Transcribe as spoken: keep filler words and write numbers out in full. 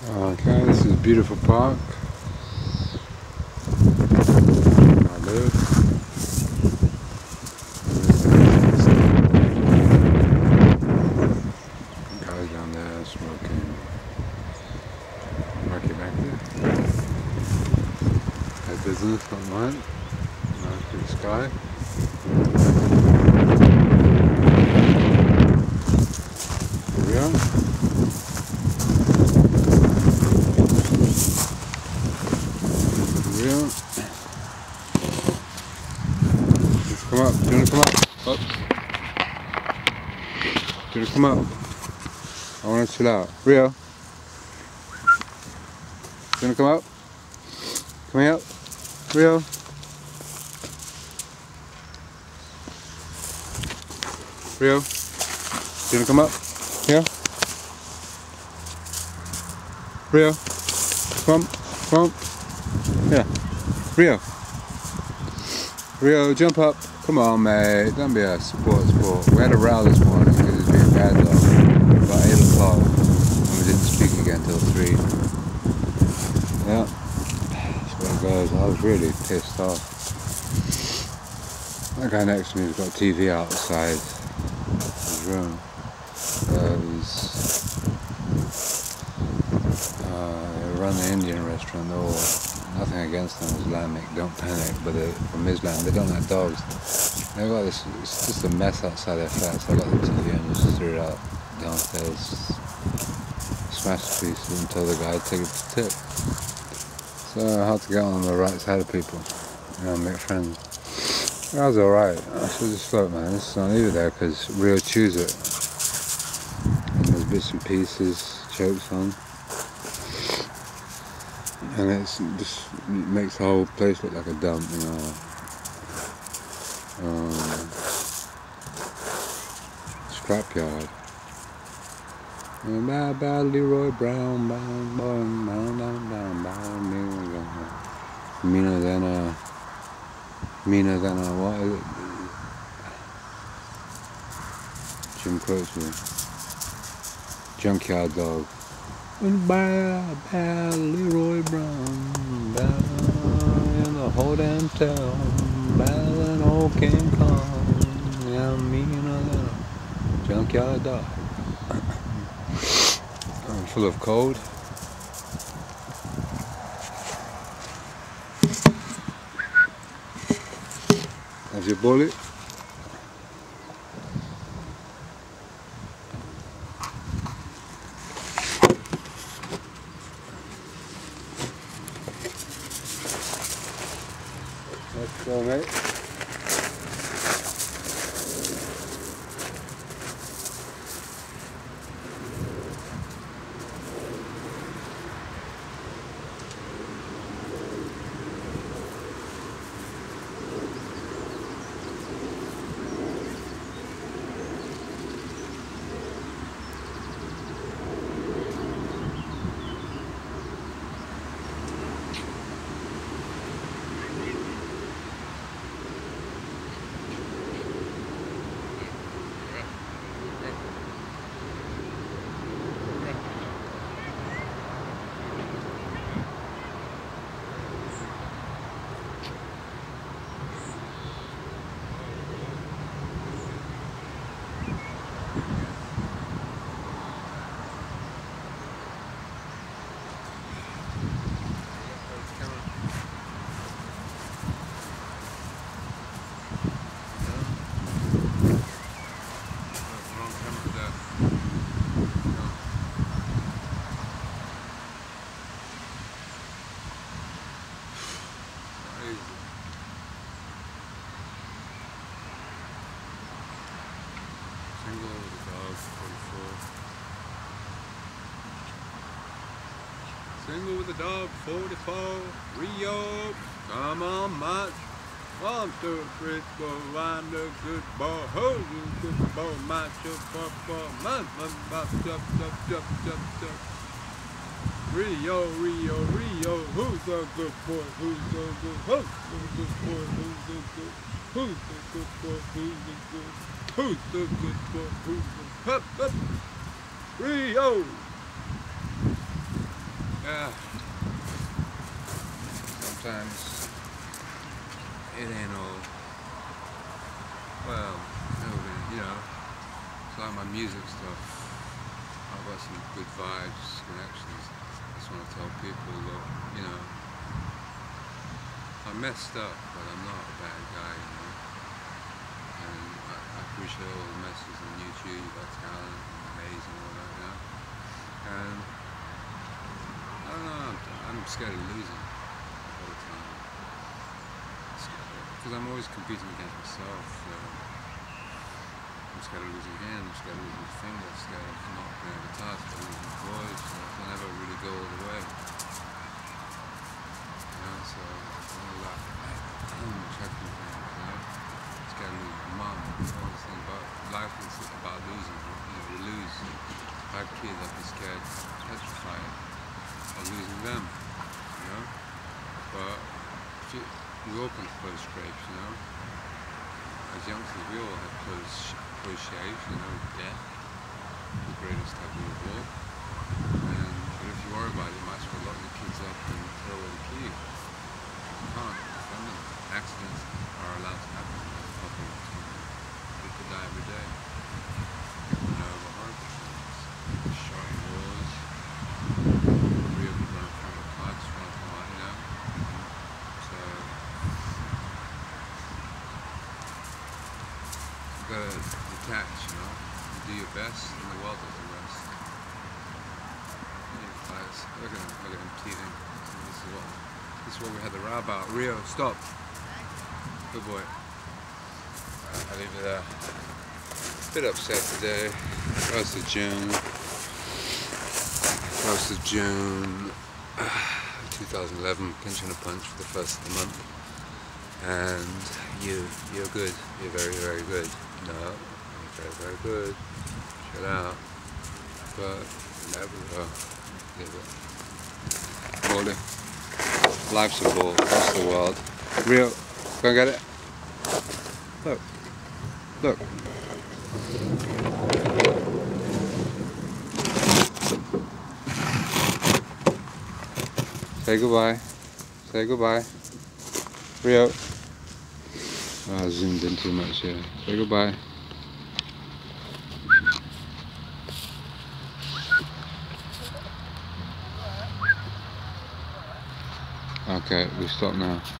Okay, this is a beautiful park. I live. Guys down there smoking. Market back there. Their business, not mine. Nice big sky. Here we are. Here we are. Let's come up. Do you want to come up? Oops. Do you want to come up? I want to chill out. Rio. Do you want to come up? Come here. Rio. Rio. Do you want to come up? Here. Rio. Come. Come. Yeah. Rio. Rio, jump up. Come on, mate. Don't be a sport sport. We had a row this morning because it was being bad though. About eight o'clock. And we didn't speak again till three. Yeah. That's where it goes. I was really pissed off. That guy next to me has got a T V outside his room. Uh, he's, uh, they run the Indian restaurant. They're all, nothing against them, Islamic, don't panic, but they're from Islam, they don't like dogs. They've got this, it's just a mess outside their flat, so I got the T V and just threw it out downstairs, smashed the pieces and told the guy to take it to tip. So I had to get on the right side of people, you know, make friends. I was alright, I should just float, man, this is not leave it there because Rio chews it. And there's bits and pieces, chokes on. And it just makes the whole place look like a dump, you know. Um, scrapyard. Bye bye Leroy Brown, bound, bound, bound, bound, bound, bound, meaner than a, meaner than a, what is it? Jim quotes me. Junkyard dog. Bye bye Leroy Brown, down in the whole damn town, bye than old King Kong, yeah, I'm meaner than a junkyard dog. I'm full of cold. That's your bullet. Let's go, mate. Single with a dog, forty-four. Single with a dog, forty-four. Rio, come on, march. One, two, three, four, one, two, good boy. Hold you, good boy, march up, four, four, man, man, man, jump, jump, jump, jump, jump. Rio, Rio, Rio, who's a good boy? Who's a good? Who's a good boy? Who's a good? Who's a good boy? Who's a good? Who's the good boy? Who's the up, up? Rio! Yeah. Sometimes it ain't all, well, you know, it's like my music stuff. I've got some good vibes, connections. I just want to tell people that, you know, I messed up, but I'm not a bad guy, you know. And I, I appreciate all the messages on YouTube, you got talent, and amazing, all that, you know. And I don't know, I'm, I'm scared of losing all the time. Because I'm always competing against myself. So I'm scared of losing again, I'm scared of losing my finger, I'm scared of not being able to touch, of losing my voice, so I can never really go all the way. You know, so all that checking things, you know. Scared of losing my mum, all these things, but life is about losing, you know, we lose. If I have kids, I'd be scared, petrified of losing them, you know. But if you, we all can close scrapes, you know. As youngsters, we all have closed, closed shaves, you know, death, the greatest taboo of all. And, but if you worry about it, you might as well lock your kids up and throw away the key. You can't defend them. Accidents are allowed to happen. That's public. People die every day. People know about heart disease, shot in wars, Rio I in front of a car just want to come out, you know. So you gotta detach, you know. You do your best, and the world does the rest. Guys, look at him, look at him teething. So this is what this is what we had the row about. Rio, stop. Good boy. Right, I'll leave it there. Bit upset today. First of June. First of June two thousand eleven, pinching a punch for the first of the month. And you, you're good. You're very, very good. No, you're very, very good. Shut out. But never will. Hold it. Life's a ball. That's the world. Rio, go and get it. Look. Look. Say goodbye. Say goodbye. Rio. Oh, I zoomed in too much here. Say goodbye. Okay, we stop now.